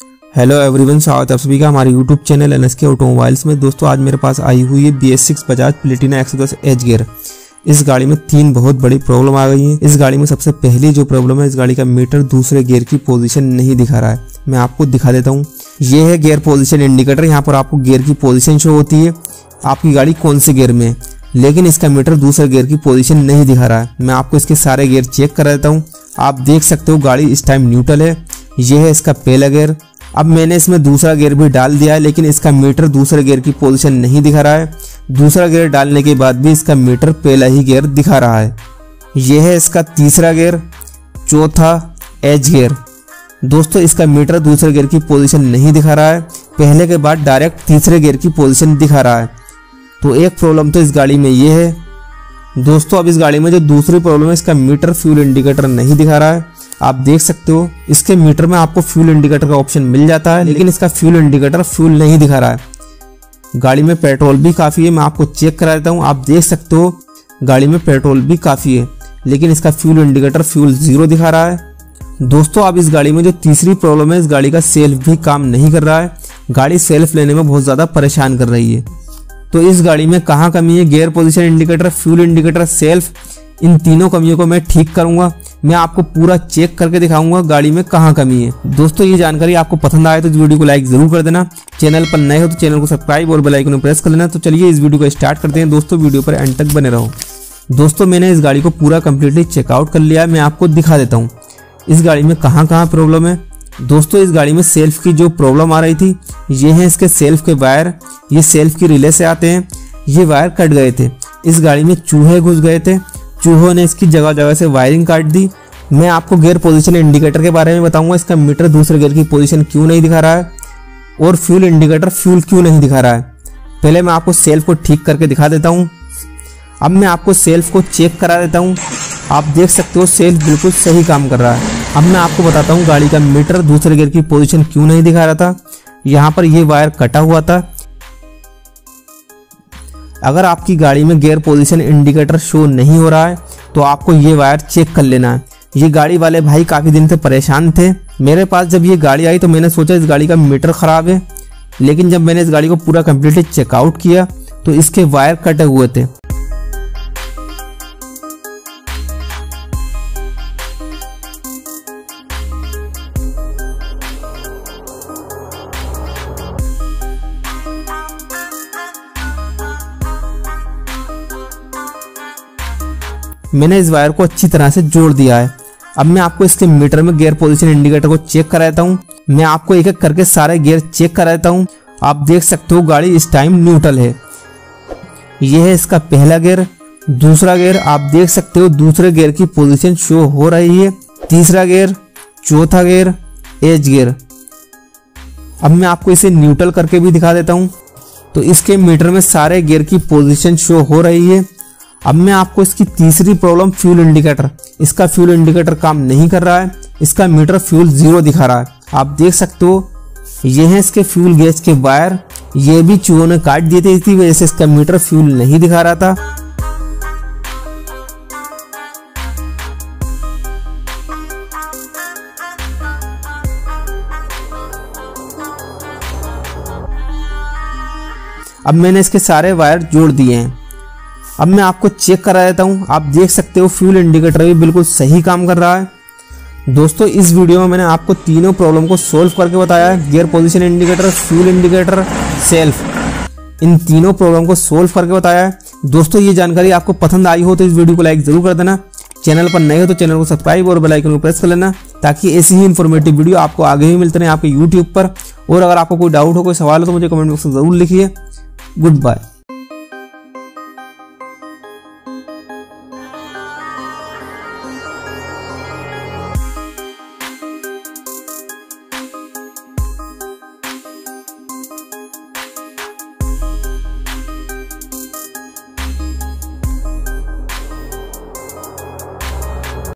Hello everyone, स्वागत है आप सभी का हमारे यूट्यूब चैनल NSK ऑटोमोबाइल्स में। दोस्तों आज मेरे पास आई हुई है BS6 Bajaj Platina 110 H gear. इस गाड़ी में 3 बहुत बड़ी प्रॉब्लम आ गई है। इस गाड़ी में सबसे पहली जो प्रॉब्लम है, इस गाड़ी का मीटर दूसरे गियर की पोजीशन नहीं दिखा रहा है। मैं आपको दिखा देता हूँ। ये है गियर पोजीशन इंडिकेटर। यहाँ पर आपको गियर की पोजीशन शो होती है, आपकी गाड़ी कौन से गियर में है, लेकिन इसका मीटर दूसरे गियर की पोजीशन नहीं दिखा रहा है। मैं आपको इसके सारे गियर चेक करा देता हूँ। आप देख सकते हो गाड़ी इस टाइम न्यूट्रल है। यह है इसका पहला गियर। अब मैंने इसमें दूसरा गियर भी डाल दिया है, लेकिन इसका मीटर दूसरे गियर की पोजीशन नहीं दिखा रहा है। दूसरा गियर डालने के बाद भी इसका मीटर पहला ही गियर दिखा रहा है। यह है इसका तीसरा गियर, चौथा एच गियर। दोस्तों इसका मीटर दूसरे गियर की पोजीशन नहीं दिखा रहा है, पहले के बाद डायरेक्ट तीसरे गियर की पोजीशन दिखा रहा है। तो एक प्रॉब्लम तो इस गाड़ी में ये है। दोस्तों अब इस गाड़ी में जो दूसरी प्रॉब्लम है, इसका मीटर फ्यूल इंडिकेटर नहीं दिखा रहा है। आप देख सकते हो इसके मीटर में आपको फ्यूल इंडिकेटर का ऑप्शन मिल जाता है, लेकिन इसका फ्यूल इंडिकेटर फ्यूल नहीं दिखा रहा है। गाड़ी में पेट्रोल भी काफ़ी है, मैं आपको चेक करा देता हूँ। आप देख सकते हो गाड़ी में पेट्रोल भी काफ़ी है, लेकिन इसका फ्यूल इंडिकेटर फ्यूल 0 दिखा रहा है। दोस्तों अब इस गाड़ी में जो तीसरी प्रॉब्लम है, इस गाड़ी का सेल्फ भी काम नहीं कर रहा है। गाड़ी सेल्फ लेने में बहुत ज़्यादा परेशान कर रही है। तो इस गाड़ी में कहाँ कमी है? Gear position indicator, fuel indicator, self, इन तीनों कमियों को मैं ठीक करूंगा। मैं आपको पूरा चेक करके दिखाऊंगा गाड़ी में कहाँ कमी है। दोस्तों ये जानकारी आपको पसंद आए तो इस वीडियो को लाइक जरूर कर देना। चैनल पर नए हो तो चैनल को सब्सक्राइब और बेल आइकन प्रेस कर लेना। तो चलिए इस वीडियो को स्टार्ट करते हैं। दोस्तों वीडियो पर एंड तक बने रहो। दोस्तों मैंने इस गाड़ी को पूरा कम्प्लीटली चेकआउट कर लिया है। मैं आपको दिखा देता हूँ इस गाड़ी में कहाँ कहाँ प्रॉब्लम है। दोस्तों इस गाड़ी में सेल्फ की जो प्रॉब्लम आ रही थी, ये है इसके सेल्फ के वायर। ये सेल्फ की रिले से आते हैं। ये वायर कट गए थे। इस गाड़ी में चूहे घुस गए थे। चूहों ने इसकी जगह जगह से वायरिंग काट दी। मैं आपको गियर पोजीशन इंडिकेटर के बारे में बताऊंगा। इसका मीटर दूसरे गियर की पोजीशन क्यों नहीं दिखा रहा है, और फ्यूल इंडिकेटर फ्यूल क्यों नहीं दिखा रहा है। पहले मैं आपको सेल्फ को ठीक करके दिखा देता हूँ। अब मैं आपको सेल्फ को चेक करा देता हूँ। आप देख सकते हो सेल्फ बिल्कुल सही काम कर रहा है। अब मैं आपको बताता हूँ गाड़ी का मीटर दूसरे गियर की पोजीशन क्यों नहीं दिखा रहा था। यहाँ पर ये वायर कटा हुआ था। अगर आपकी गाड़ी में गियर पोजीशन इंडिकेटर शो नहीं हो रहा है तो आपको ये वायर चेक कर लेना है। ये गाड़ी वाले भाई काफ़ी दिन से परेशान थे। मेरे पास जब ये गाड़ी आई तो मैंने सोचा इस गाड़ी का मीटर ख़राब है, लेकिन जब मैंने इस गाड़ी को पूरा कम्प्लीटली चेकआउट किया तो इसके वायर कटे हुए थे। मैंने इस वायर को अच्छी तरह से जोड़ दिया है। अब मैं आपको इसके मीटर में गियर पोजीशन इंडिकेटर को चेक करा देता हूँ। मैं आपको एक एक करके सारे गियर चेक करा देता हूँ। आप देख सकते हो गाड़ी इस टाइम न्यूट्रल है। यह है इसका पहला गियर। दूसरा गियर आप देख सकते हो दूसरे गियर की पोजीशन शो हो रही है। तीसरा गियर, चौथा गियर, एच गियर। अब मैं आपको इसे न्यूट्रल करके भी दिखा देता हूँ। तो इसके मीटर में सारे गियर की पोजीशन शो हो रही है। अब मैं आपको इसकी तीसरी प्रॉब्लम फ्यूल इंडिकेटर, इसका फ्यूल इंडिकेटर काम नहीं कर रहा है। इसका मीटर फ्यूल 0 दिखा रहा है। आप देख सकते हो ये है इसके फ्यूल गैस के वायर। ये भी चूहों ने काट दिए थे, इसी वजह से इसका मीटर फ्यूल नहीं दिखा रहा था। अब मैंने इसके सारे वायर जोड़ दिए हैं। अब मैं आपको चेक करा देता हूँ। आप देख सकते हो फ्यूल इंडिकेटर भी बिल्कुल सही काम कर रहा है। दोस्तों इस वीडियो में मैंने आपको तीनों प्रॉब्लम को सोल्व करके बताया है। Gear position indicator, fuel indicator, self, इन तीनों प्रॉब्लम को सोल्व करके बताया है। दोस्तों ये जानकारी आपको पसंद आई हो तो इस वीडियो को लाइक जरूर कर देना। चैनल पर नए हो तो चैनल को सब्सक्राइब और बेल आइकन को प्रेस कर लेना, ताकि ऐसी ही इन्फॉर्मेटिव वीडियो आपको आगे भी मिलते रहे आपके यूट्यूब पर। और अगर आपको कोई डाउट हो, कोई सवाल हो तो मुझे कमेंट बॉक्स में जरूर लिखिए। Good bye.